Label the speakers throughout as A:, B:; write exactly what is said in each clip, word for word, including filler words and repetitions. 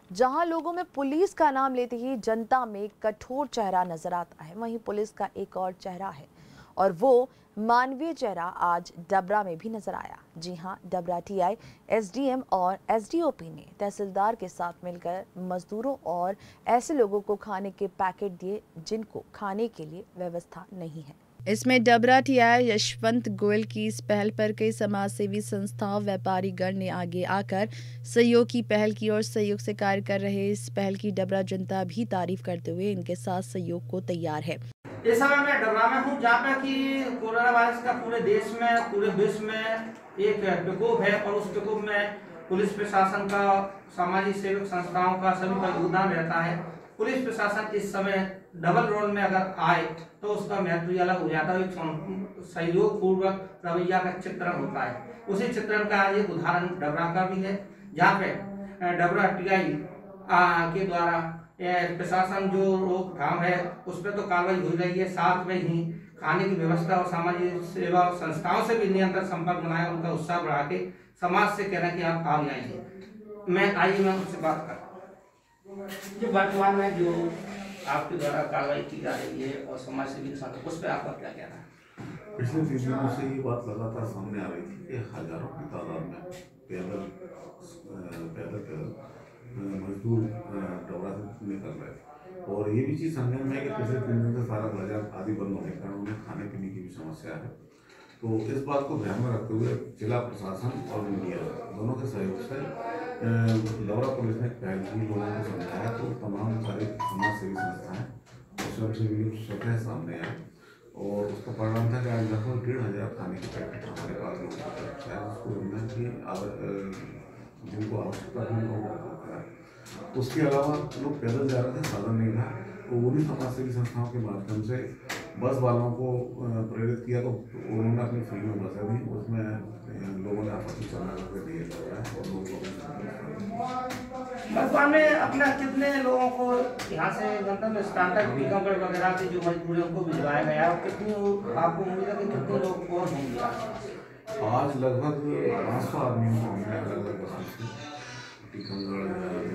A: जहां लोगों में पुलिस का नाम लेते ही जनता में कठोर चेहरा नजर आता है, वहीं पुलिस का एक और चेहरा है और वो मानवीय चेहरा आज डबरा में भी नजर आया। जी हां, डबरा टीआई, एसडीएम और एसडीओपी ने तहसीलदार के साथ मिलकर मजदूरों और ऐसे लोगों को खाने के पैकेट दिए जिनको खाने के लिए व्यवस्था नहीं है। इसमें डबरा टीआई यशवंत गोयल की इस पहल पर कई समाजसेवी संस्थाओं, व्यापारी गण ने आगे आकर सहयोग की पहल की और सहयोग से कार्य कर रहे इस पहल की डबरा जनता भी तारीफ करते हुए इनके साथ सहयोग को तैयार है।
B: इस समय मैं डबरा में हूँ, जहाँ पे कि कोरोना वायरस का पूरे देश में, पूरे विश्व में एक प्रकोप है और उस प्रकोप में पुलिस प्रशासन का, सामाजिक सेवक संस्थाओं का सभी का योगदान रहता है। पुलिस प्रशासन इस समय डबल रोल में अगर आए तो उसका महत्व ही अलग हो जाता है। एक सहयोग पूर्वक रवैया का चित्रण होता है। उसी चित्रण का आज एक उदाहरण डबरा का भी है, जहाँ पे डबरा टीआई के द्वारा प्रशासन जो रोकथाम है उस पर तो कार्रवाई हो रही है, साथ में ही खाने की व्यवस्था और सामाजिक सेवा संस्थाओं से भी निरंतर संपर्क बनाया, उनका उत्साह बढ़ा के समाज से कहना कि आप आगे आइए। मैं आइए मैं उनसे बात कर जो वर्तमान में जो आपके द्वारा कार्रवाई की जा रही है और समाज सेवी के साथ, उस पर आपका क्या कहना है?
C: पिछले तीन दिनों से ये बात लगातार सामने आ रही थी कि हजारों की तादाद में पैदल पैदल मजदूर डबरा से निकल रहे थे और ये भी चीज़ समझने में है कि पिछले तीन दिन से सारा बाजार आदि बंद होने के कारण उन्हें खाने पीने की भी समस्या है। तो इस बात को ध्यान में रखते हुए जिला प्रशासन और मीडिया दोनों के सहयोग से डबरा पुलिस ने पहल की, लोगों को समझाया, तो तमाम सारी समाज सेवी संस्थाएं और स्वयंसेवी स्वतः सामने आए और उसका परिणाम था कि आज लगभग डेढ़ हजार खाने के पैकेट हमारे पास लोगों की तरफ से आए, उसको ईंधन की जिनको आवश्यकता थी लोगों को। उसके अलावा लोग पैदल जा रहे थे, साधन नहीं था, तो उन्हीं समाज सेवी संस्थाओं के माध्यम से बस वालों को प्रेरित किया, तो उन्होंने अपनी फ्री में बसें दी, उसमें लोगों ने आपस में चलना करके दिए जा रहा है और लोग
B: वर्तमान में अपना कितने लोगों को यहाँ से गंतव्य स्थान तक टीकमगढ़ वगैरह से जो मजदूर उनको भिजवाया गया और कितनी आपको उम्मीद है कि कितने लोग और होंगे?
C: आज लगभग पाँच सौ आदमियों को हमने अलग अलग बसों से टीकमगढ़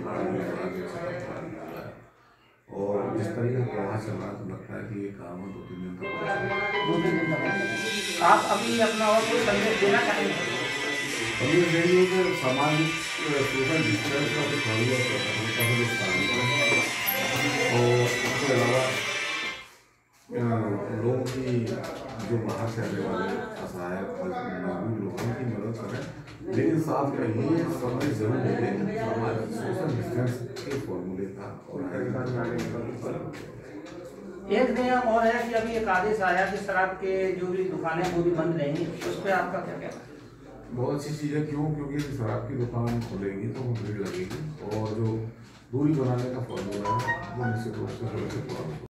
C: और जिस तरीके का प्रवाह चल रहा है तो लगता है कि ये काम दो तीन दिन तक
B: दो तीन दिन तक आप अभी अपना और कोई संदेश देना चाहेंगे?
C: संदेश देंगे कि सामाजिक सोशल डिस्टेंस का कुछ पालन करें और उसके अलावा लोगों की जो बाहर से आने वाले असहाय मजबूर लोगों की मदद करें, लेकिन साथ में ये संदेश जरूर दें कि हमारे सोशल डिस्टेंस के फॉर्मूले का और
B: एक नियम और है कि अभी एक आदेश आया कि शराब के जो भी दुकानें वो भी बंद रहेंगी, उस पर आपका क्या कहना है?
C: बहुत अच्छी चीज़ है। क्यों? क्योंकि शराब की दुकान खुलेगी तो वो भीड़ लगेगी और जो दूरी बनाने का फॉर्मूला है वो निश्चित रूप से